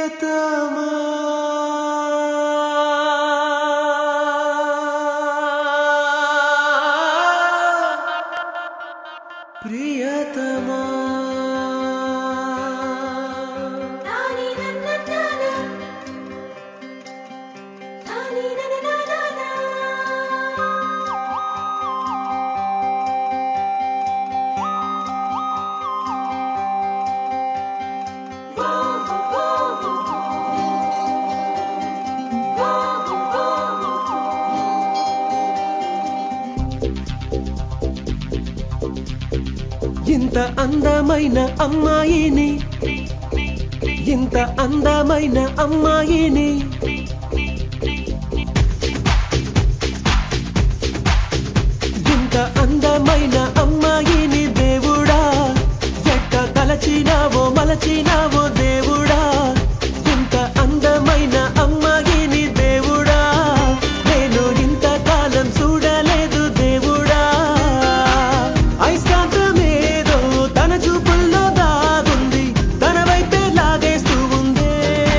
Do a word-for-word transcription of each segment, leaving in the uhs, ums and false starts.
ప్రియతమా ప్రియతమా ఇంత అందమైన అమ్మాయిని ఇంత అందమైన అమ్మాయిని ఇంత అందమైన అమ్మాయిని దేవుడా ఎట్ట తలచినావో మలచినావో దేవుడా ఇంత అందమైన అమ్మాయిని దేవుడా నేను ఇంతకాలం చూడలేదు దేవుడా ఐస్కాంతమేదో తన చూపుల్లో దాగుంది తన వైపే లాగేస్తూ ఉందే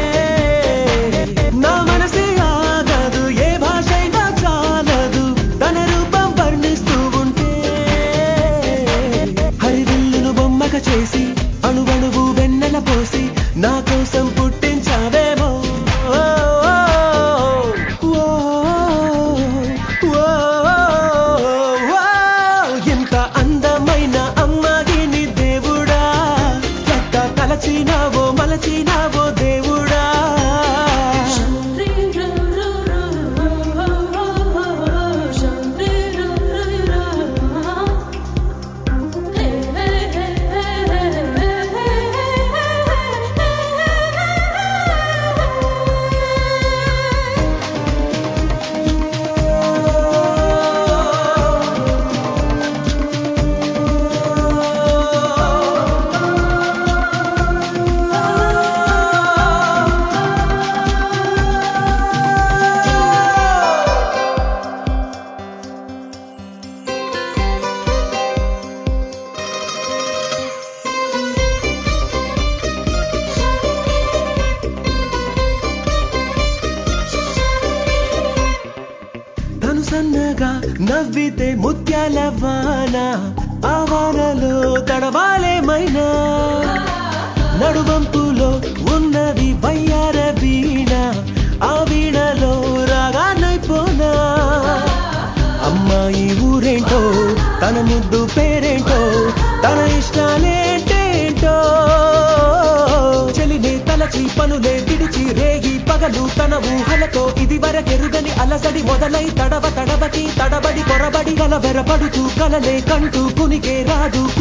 నా మనసే ఆగదు ఏ భాషైనా చాలదు తన రూపం వర్ణిస్తూ ఉంటే హరివిల్లును బొమ్మక చేసి అణువణువు వెన్నెల పోసి నా కోసం పుట్టించావేమో ఇంత అందమైన అమ్మాయిని దేవుడా ఎట్ట తలచినావో మలచినావో దేవుడా సన్నగా నవ్వితే ముత్యాల వాన ఆ వానలో తడవాలేమైనా నడువంపులో ఉన్నది వయ్యార వీణ ఆ వీణలో రాగానైపోనా అమ్మాయి ఊరేంటో తన ముద్దు పేరేంటో తన ఇష్టాలేంటేంటో చెలినే తలచి పనులే విడిచి రేగి పగలు తన ఊహలతో ఇది వరకెరుగని అలసడి మొదలై తడవ తడవకి తడబడి పొరబడి కలవెరపడుతూ కలలే కంటూ కునికే రాదు